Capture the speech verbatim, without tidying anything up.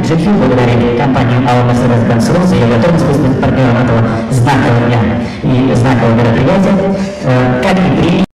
джи кью благодарит компанию АО «Мерседес-Бенц Рус» за ее готовность выступить партнером этого знакового дня и знакового мероприятия.